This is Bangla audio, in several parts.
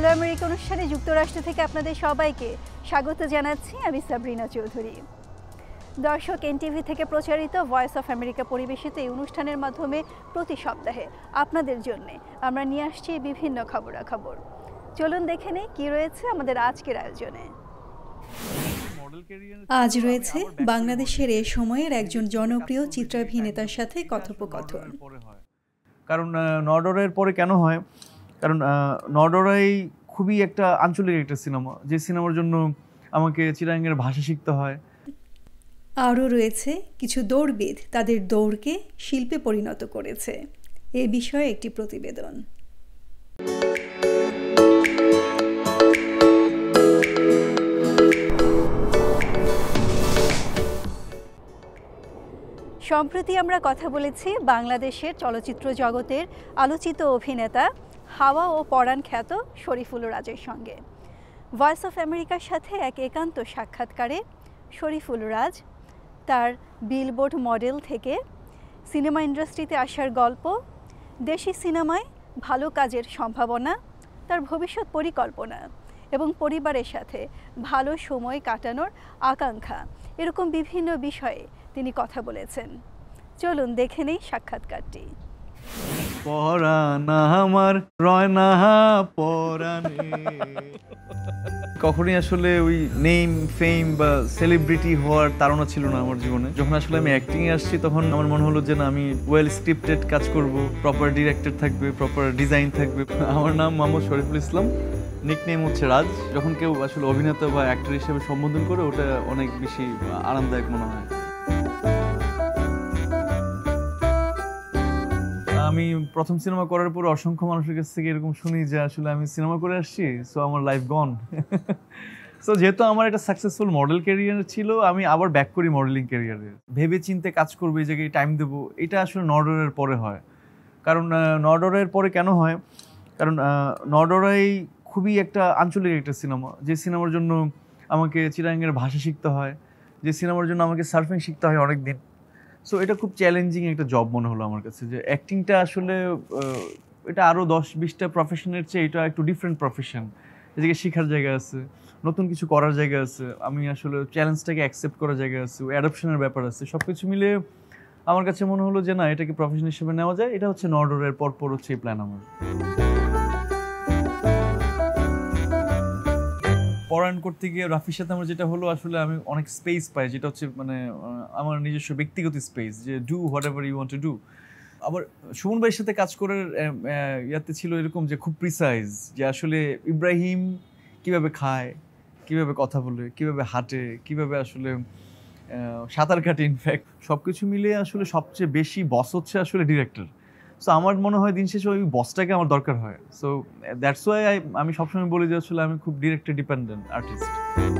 আমেরিকা অনুষ্ঠানে যুক্তরাষ্ট্র থেকে আপনাদের সবাইকে স্বাগত জানাচ্ছি। আমি সাবরিনা চৌধুরী। দর্শক, এনটিভি থেকে প্রচারিত ভয়েস অফ আমেরিকা পরিবেশিত এই অনুষ্ঠানের মাধ্যমে প্রতি সপ্তাহে আপনাদের জন্য আমরা নিয়ে আসছি বিভিন্ন খবরাখবর। চলুন দেখে নেই কি রয়েছে আমাদের আজকের আয়োজনে। আজ রয়েছে বাংলাদেশের এ সময়ের একজন জনপ্রিয় চিত্রাভিনেতার সাথে কথোপকথন। কারণ নর্ডরের পরে কেন হয়, কারণ নর্ডরাই খুবই একটা আঞ্চলিক একটা সিনেমা, যে সিনেমার জন্য আমাকে চিটাগাংয়ের ভাষা শিখতে হয়। আরও রয়েছে কিছু দৌড়বিদ তাদের দৌড়কে শিল্পে পরিণত করেছে, এ বিষয়ে একটি প্রতিবেদন। সম্প্রতি আমরা কথা বলেছি বাংলাদেশের চলচ্চিত্র জগতের আলোচিত অভিনেতা হাওয়া ও পরাণ খ্যাত শরীফুল রাজের সঙ্গে। ভয়েস অফ আমেরিকার সাথে এক একান্ত সাক্ষাৎকারে শরীফুল রাজ তার বিলবোর্ড মডেল থেকে সিনেমা ইন্ডাস্ট্রিতে আসার গল্প, দেশি সিনেমায় ভালো কাজের সম্ভাবনা, তার ভবিষ্যৎ পরিকল্পনা এবং পরিবারের সাথে ভালো সময় কাটানোর আকাঙ্ক্ষা, এরকম বিভিন্ন বিষয়ে তিনি কথা বলেছেন। চলুন দেখে নেই সাক্ষাৎকারটি। কখনই আসলে ওই নেম ফেম বা সেলিব্রিটি হওয়ার তাড়না ছিল না আমার জীবনে। যখন আসলে আমি অ্যাক্টিং এ আসছি তখন আমার মনে হলো যে না, আমি ওয়েল স্ক্রিপ্টেড কাজ করব, প্রপার ডিরেক্টর থাকবে, প্রপার ডিজাইন থাকবে। আমার নাম মোহাম্মদ শরীফুল ইসলাম, নিকনেম হচ্ছে রাজ। যখন কেউ আসলে অভিনেতা বা অ্যাক্টর হিসেবে সম্বোধন করে, ওটা অনেক বেশি আরামদায়ক মনে হয়। আমি প্রথম সিনেমা করার পর অসংখ্য মানুষের কাছ থেকে এরকম শুনি যে আসলে আমি সিনেমা করে আসছি, সো আমার লাইফ গন। সো যেহেতু আমার একটা সাকসেসফুল মডেল ক্যারিয়ার ছিল, আমি আবার ব্যাক করি মডেলিং ক্যারিয়ারে। ভেবে চিন্তে কাজ করবো, এই জায়গায় টাইম দেবো, এটা আসলে নর্ডরের পরে হয়। কারণ নর্ডরের পরে কেন হয়, কারণ নর্ডরাই খুবই একটা আঞ্চলিক একটা সিনেমা, যে সিনেমার জন্য আমাকে চিটাগাংয়ের ভাষা শিখতে হয়, যে সিনেমার জন্য আমাকে সার্ফিং শিখতে হয় অনেক দিন। সো এটা খুব চ্যালেঞ্জিং একটা জব মনে হলো আমার কাছে, যে অ্যাক্টিংটা আসলে এটা আরও 10-20টা প্রফেশনের চেয়ে এটা একটু ডিফারেন্ট প্রফেশন। এদিকে শেখার জায়গা আছে, নতুন কিছু করার জায়গা আছে, আমি আসলে চ্যালেঞ্জটাকে অ্যাকসেপ্ট করার জায়গা আছে, অ্যাডাপশনের ব্যাপার আছে। সব কিছু মিলে আমার কাছে মনে হলো যে না, এটাকে প্রফেশন হিসেবে নেওয়া যায়। এটা হচ্ছে নর্ডরের পরপর হচ্ছে এই প্ল্যান আমার। পড়ান করতে গিয়ে রাফির সাথে আমার যেটা হলো, আসলে আমি অনেক স্পেস পাই, যেটা হচ্ছে মানে আমার নিজস্ব ব্যক্তিগত স্পেস, যে do whatever you want to do. আবার সুমন ভাইয়ের সাথে কাজ করার ইয়াতে ছিল এরকম যে খুব প্রিসাইজ, যে আসলে ইব্রাহিম কিভাবে খায়, কিভাবে কথা বলে, কিভাবে হাঁটে, কিভাবে আসলে সাঁতার কাটে, ইনফ্যাক্ট সব কিছু মিলিয়ে আসলে সবচেয়ে বেশি বস হচ্ছে আসলে ডিরেক্টর। সো আমার মনে হয় দিন শেষে ওই বসটাকে আমার দরকার হয়। সো দ্যাটস ওয়াই আমি সবসময় বলি যে আসলে আমি খুব ডিরেক্টর ডিপেন্ডেন্ট আর্টিস্ট।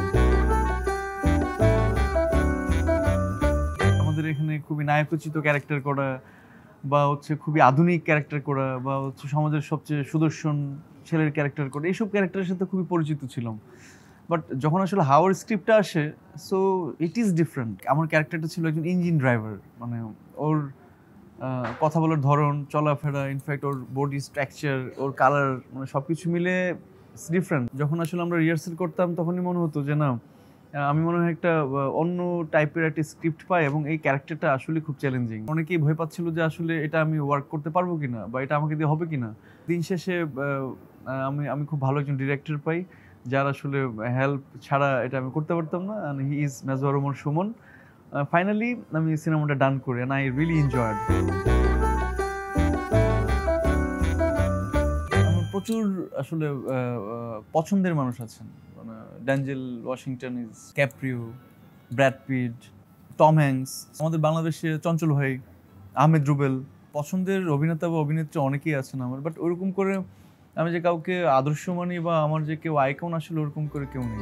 আমাদের এখানে খুবই নায়কোচিত ক্যারেক্টার করা, বা হচ্ছে খুবই আধুনিক ক্যারেক্টার করা, বা হচ্ছে সমাজের সবচেয়ে সুদর্শন ছেলের ক্যারেক্টার করা, এইসব ক্যারেক্টারের সাথে খুবই পরিচিত ছিলাম। বাট যখন আসলে হাওয়ার স্ক্রিপ্টটা আসে, সো ইট ইজ ডিফারেন্ট। আমার ক্যারেক্টারটা ছিল একজন ইঞ্জিন ড্রাইভার, মানে ওর কথা বলার ধরন, চলাফেরা, ইনফ্যাক্ট ওর বডি স্ট্রাকচার, ওর কালার, মানে সব কিছু মিলে ইটস ডিফারেন্ট। যখন আসলে আমরা রিহার্সাল করতাম তখনই মনে হতো যে না, আমি মনে হয় একটা অন্য টাইপের একটা স্ক্রিপ্ট পাই, এবং এই ক্যারেক্টারটা আসলে খুব চ্যালেঞ্জিং। অনেকেই ভয় পাচ্ছিল যে আসলে এটা আমি ওয়ার্ক করতে পারবো কিনা, বা এটা আমাকে দিয়ে হবে কিনা। দিন শেষে আমি খুব ভালো একজন ডিরেক্টর পাই, যার আসলে হেল্প ছাড়া এটা আমি করতে পারতাম না। And he is major Rahman Suman. Finally আমি সিনেমাটা ডান করি, অ্যান্ড আই রিয়েলি এনজয়েড। আমার প্রচুর আসলে পছন্দের মানুষ আছেন, মানে Denzel Washington, Caprio, Brad Pitt, Tom Hanks, আমাদের বাংলাদেশে চঞ্চল ভাই, আহমেদ রুবেল। পছন্দের অভিনেতা বা অভিনেত্রী অনেকেই আছেন আমার, বাট ওরকম করে আমি যে কাউকে আদর্শ মানি বা আমার যে কেউ আইকন, আসলে ওরকম করে কেউ নেই।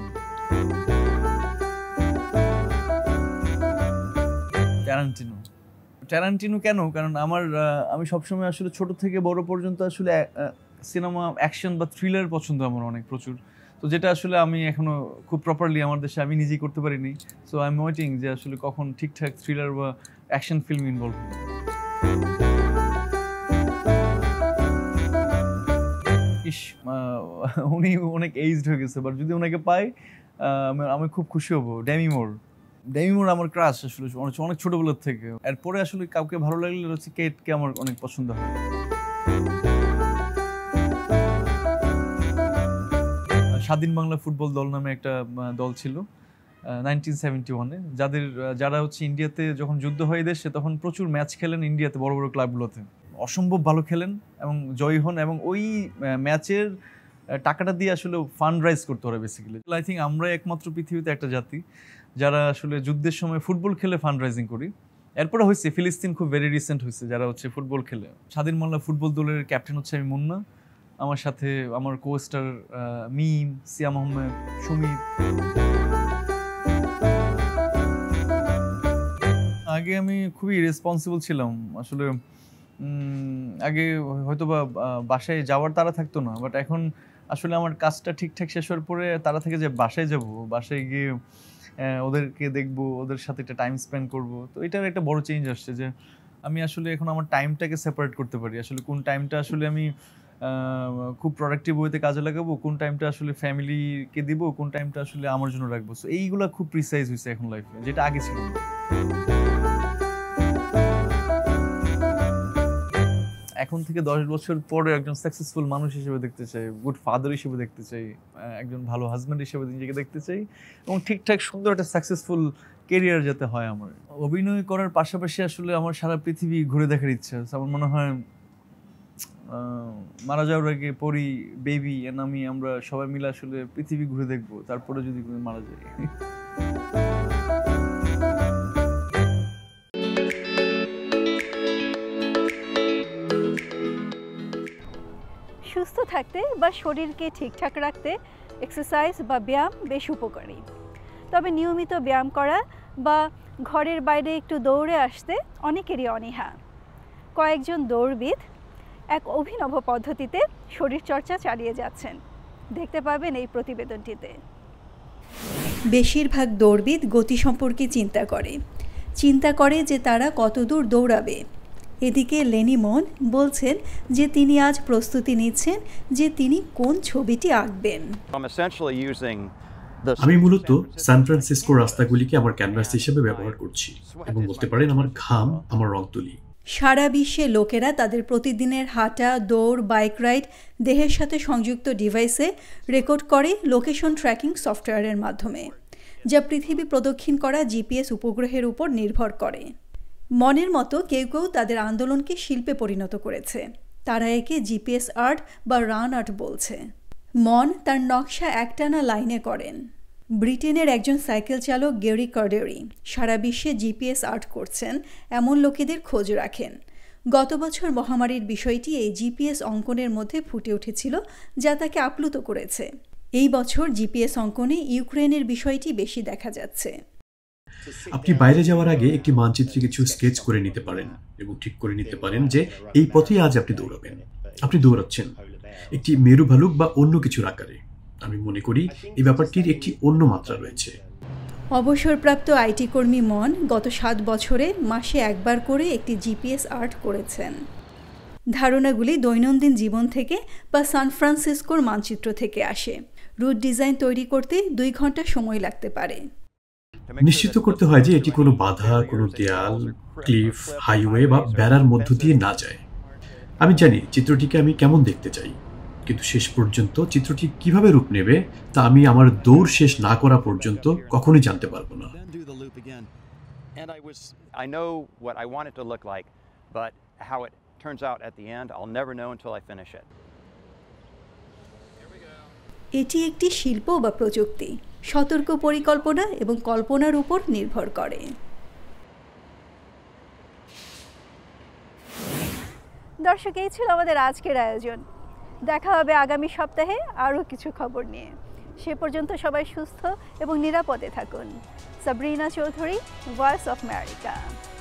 ট্যারান্টিনো কেন? কারণ আমি সবসময় আসলে ছোট থেকে বড় পর্যন্ত আসলে সিনেমা অ্যাকশন বা থ্রিলার পছন্দ আমার অনেক প্রচুর। তো যেটা আসলে আমি এখনো খুব প্রপারলি আমার দেশে আমি নিজেই করতে পারিনি। সো আই এম ওয়েটিং যে আসলে কখন ঠিকঠাক থ্রিলার বা অ্যাকশন ফিল্ম ইনভলভ হবে। ইস উনি অনেক এইজড হয়ে গেছে, বাট যদি ওনাকে পাই আমি খুব খুশি হব। ড্যামি মোর আমার ক্রাশ আসলে অনেক ছোটবেলার থেকে। এরপরে আসলে কাউকে ভালো লাগলে হচ্ছে কেটকে আমার অনেক পছন্দ হয়। স্বাধীন বাংলা ফুটবল দল নামে একটা দল ছিল 1971-এ, যারা হচ্ছে ইন্ডিয়াতে যখন যুদ্ধ হয় দেশে তখন প্রচুর ম্যাচ খেলেন ইন্ডিয়াতে বড় বড় ক্লাবগুলোতে, অসম্ভব ভালো খেলেন এবং জয়ী হন, এবং ওই ম্যাচের টাকাটা দিয়ে আসলে ফান্ড রাইজ করতে হবে বেসিক্যালি। আই থিঙ্ক আমরাই একমাত্র পৃথিবীতে একটা জাতি যারা আসলে যুদ্ধের সময় ফুটবল খেলে ফান্ড রাইজিং করি। এরপরে হয়েছে ফিলিস্তিন, খুব ভেরি রিসেন্ট হয়েছে যারা হচ্ছে ফুটবল খেলে। স্বাধীন বাংলা ফুটবল দলের ক্যাপ্টেন হচ্ছে আমি মুন্না, আমার সাথে আমার কোস্টার মিম, সিয়াম আহমেদ, সুমিত। আগে আমি খুবই রেসপন্সিবল ছিলাম আসলে। আগে হয়তো বা বাসায় যাওয়ার তাড়া থাকতো না, বাট এখন আসলে আমার কাজটা ঠিকঠাক শেষ হওয়ার পরে তারা থেকে যে বাসায় যাব, বাসায় গিয়ে ওদেরকে দেখবো, ওদের সাথে একটা টাইম স্পেন্ড করব। তো এটার একটা বড় চেঞ্জ আসছে যে আমি আসলে এখন আমার টাইমটাকে সেপারেট করতে পারি। আসলে কোন টাইমটা আসলে আমি খুব প্রোডাক্টিভ ওয়েতে কাজে লাগাবো, কোন টাইমটা আসলে ফ্যামিলিকে দিব, কোন টাইমটা আসলে আমার জন্য রাখবো। সো এইগুলা খুব প্রিসাইজ হয়েছে এখন লাইফে, যেটা আগে ছিল না। এখন থেকে 10 বছর পরে একজন সাকসেসফুল মানুষ হিসেবে দেখতে চাই, গুড ফাদার হিসেবে দেখতে চাই, একজন ভালো হাজব্যান্ড হিসেবে নিজেকে দেখতে চাই, এবং ঠিকঠাক সুন্দর একটা সাকসেসফুল কেরিয়ার যাতে হয় আমার। অভিনয় করার পাশাপাশি আসলে আমার সারা পৃথিবী ঘুরে দেখার ইচ্ছা আছে। আমার মনে হয় মারা যাওয়ার আগে পরি, বেবি এন্ড আমরা সবাই মিলে আসলে পৃথিবী ঘুরে দেখবো, তারপরে যদি মারা যাই। সুস্থ থাকতে বা শরীরকে ঠিকঠাক রাখতে এক্সারসাইজ বা ব্যায়াম বেশ উপকারী। তবে নিয়মিত ব্যায়াম করা বা ঘরের বাইরে একটু দৌড়ে আসতে অনেকেরই অনীহা। কয়েকজন দৌড়বিদ এক অভিনব পদ্ধতিতে শরীরচর্চা চালিয়ে যাচ্ছেন, দেখতে পাবেন এই প্রতিবেদনটিতে। বেশিরভাগ দৌড়বিদ গতি সম্পর্কে চিন্তা করে যে তারা কতদূর দৌড়াবে। এদিকে লেনি মন বলছেন যে তিনি আজ প্রস্তুতি নিচ্ছেন যে তিনি কোন ছবিটি আঁকবেন। আমি মূলত সান ফ্রান্সিসকো রাস্তাগুলিকে আমার ক্যানভাস হিসেবে ব্যবহার করছি, এবং বলতে পারেন আমার ঘাম আমার রং তুলি। সারা বিশ্বে লোকেরা তাদের প্রতিদিনের হাঁটা, দৌড়, বাইক রাইড দেহের সাথে সংযুক্ত ডিভাইসে রেকর্ড করে লোকেশন ট্র্যাকিং সফটওয়্যারের মাধ্যমে, যা পৃথিবী প্রদক্ষিণ করা জিপিএস উপগ্রহের উপর নির্ভর করে। মনের মতো কেউ কেউ তাদের আন্দোলনকে শিল্পে পরিণত করেছে। তারা একে জিপিএস আর্ট বা রান আর্ট বলছে। মন তার নকশা একটানা লাইনে করেন। ব্রিটেনের একজন সাইকেল চালক গেরি কার্ডেরি সারা বিশ্বে জিপিএস আর্ট করছেন এমন লোকেদের খোঁজ রাখেন। গত বছর মহামারীর বিষয়টি এই জিপিএস অঙ্কনের মধ্যে ফুটে উঠেছিল, যা তাকে আপ্লুত করেছে। এই বছর জিপিএস অঙ্কনে ইউক্রেনের বিষয়টি বেশি দেখা যাচ্ছে। আপনি বাইরে যাওয়ার আগে একটি মানচিত্রে কিছু স্কেচ করে নিতে পারেন এবং ঠিক করে নিতে পারেন যে এই পথেই আজ আপনি দৌড়াবেন। আপনি দৌড়াচ্ছেন একটি মেরু ভালুক বা অন্য কিছুর আকারে। আমি মনে করি এই ব্যাপারটির একটি অন্য মাত্রা রয়েছে। অবসরপ্রাপ্ত আইটি কর্মী মন গত 7 বছরে মাসে একবার করে একটি জিপিএস আর্ট করেছেন। ধারণাগুলি দৈনন্দিন জীবন থেকে বা সান ফ্রান্সিসকোর মানচিত্র থেকে আসে। রুট ডিজাইন তৈরি করতে 2 ঘন্টা সময় লাগতে পারে। নিশ্চিত করতে হয় যে এটি কোনো বাধা, কোনো দেয়াল, ক্লিফ, হাইওয়ে বা বেড়ার মধ্য দিয়ে না যায়। আমি জানি চিত্রটিকে আমি কেমন দেখতে চাই, কিন্তু শেষ পর্যন্ত চিত্রটি কিভাবে রূপ নেবে তা আমি আমার দৌড় শেষ না করা পর্যন্ত কখনোই জানতে পারবো না। এটি একটি শিল্প বা প্রযুক্তি, সতর্ক পরিকল্পনা এবং কল্পনার উপর নির্ভর করে। দর্শক, এই ছিল আমাদের আজকের আয়োজন। দেখা হবে আগামী সপ্তাহে আরও কিছু খবর নিয়ে। সে পর্যন্ত সবাই সুস্থ এবং নিরাপদে থাকুন। Sabrina Chowdhury, voice of America.